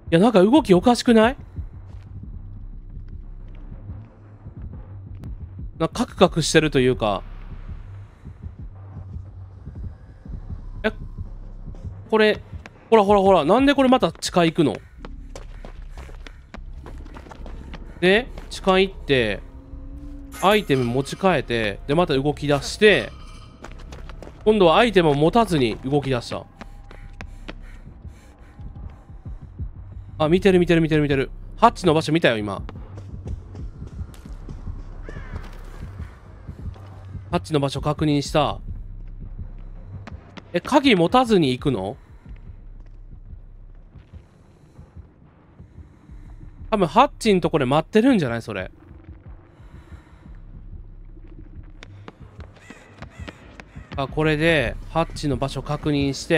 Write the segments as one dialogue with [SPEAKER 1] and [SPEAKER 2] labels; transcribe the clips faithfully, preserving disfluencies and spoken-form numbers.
[SPEAKER 1] や、なんか動きおかしくない？なんかカクカクしてるというか。え、これ、ほらほらほら、なんでこれまた地下行くの？で、地下行って、アイテム持ち替えて、で、また動き出して、今度はアイテムを持たずに動き出した。あ、見てる見てる見てる見てる。ハッチの場所見たよ、今。ハッチの場所確認した。え、鍵持たずに行くの？多分、ハッチのとこで待ってるんじゃないそれ。あ、これで、ハッチの場所確認して、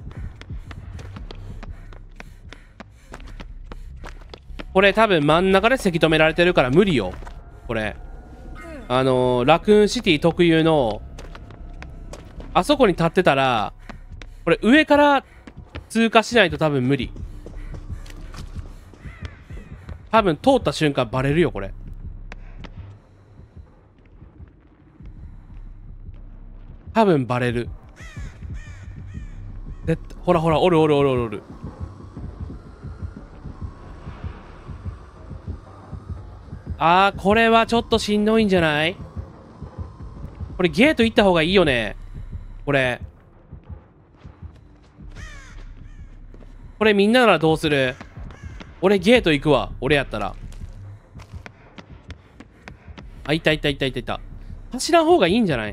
[SPEAKER 1] これ多分真ん中でせき止められてるから無理よ。これ。あのー、ラクーンシティ特有の、あそこに立ってたら、これ上から通過しないと多分無理。多分通った瞬間バレるよ、これ。多分バレる。で、ほらほら、おるおるおるおるおる。あー、これはちょっとしんどいんじゃない？これゲート行った方がいいよね。これ。これみんなならどうする？俺ゲート行くわ。俺やったら。あ、いたいたいたいたいた。走らん方がいいんじゃない？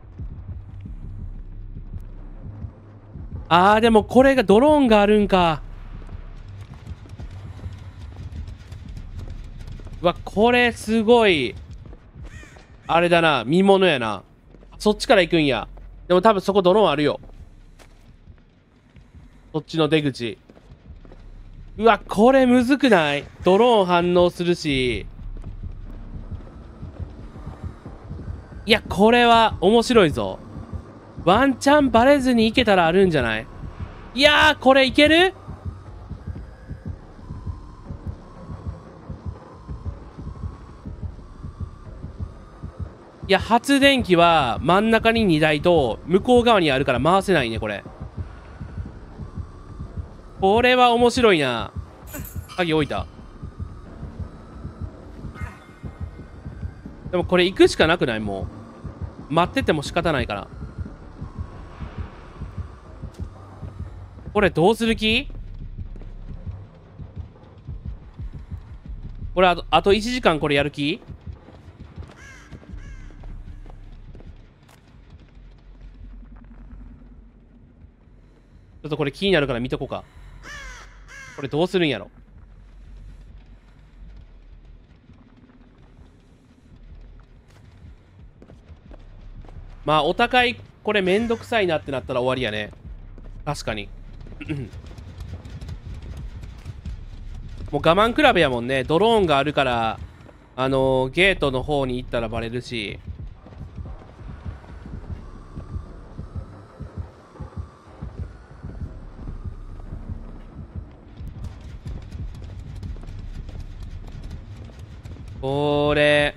[SPEAKER 1] あー、でもこれがドローンがあるんか。うわ、これすごい。あれだな。見物やな。そっちから行くんや。でも多分そこドローンあるよ。そっちの出口。うわ、これむずくない？ドローン反応するし。いや、これは面白いぞ。ワンチャンバレずに行けたらあるんじゃない？いやー、これいける？いや、発電機は真ん中ににだいと向こう側にあるから回せないね、これ。これは面白いな。鍵置いた。でもこれ行くしかなくない？もう。待ってても仕方ないから。これどうする気？これあと、あといちじかんこれやる気？ちょっとこれ気になるから見とこうか。これどうするんやろ。まあ、お互い、これめんどくさいなってなったら終わりやね。確かに。もう我慢比べやもんね。ドローンがあるから、あのー、ゲートの方に行ったらバレるし。これ。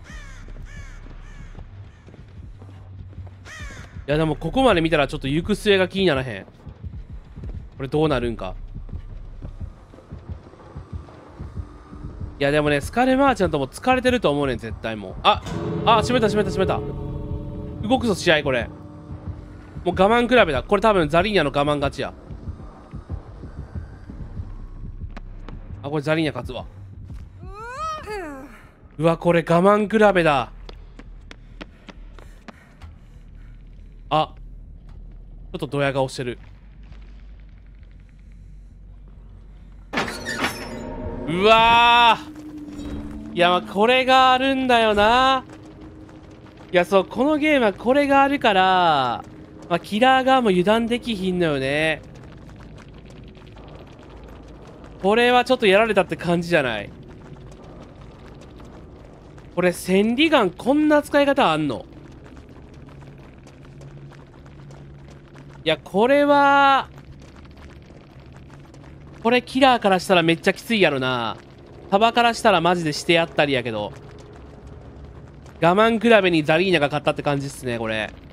[SPEAKER 1] いやでもここまで見たらちょっと行く末が気にならへん。これどうなるんか。いやでもね、スカルマーチャントも疲れてると思うねん、絶対もう。あ、あ、閉めた閉めた閉めた。動くぞ、試合これ。もう我慢比べだ。これ多分ザリーニャの我慢勝ちや。あ、これザリーニャ勝つわ。うわ、これ我慢比べだ。あ、ちょっとドヤ顔してる。うわー、いや、まあこれがあるんだよな。いや、そう、このゲームはこれがあるから、まあ、キラー側も油断できひんのよね。これはちょっとやられたって感じじゃない？これ、千里眼こんな使い方あんの？いや、これは、 これキラーからしたらめっちゃきついやろな。幅からしたらマジでしてやったりやけど。我慢比べにザリーナが勝ったって感じっすね、これ。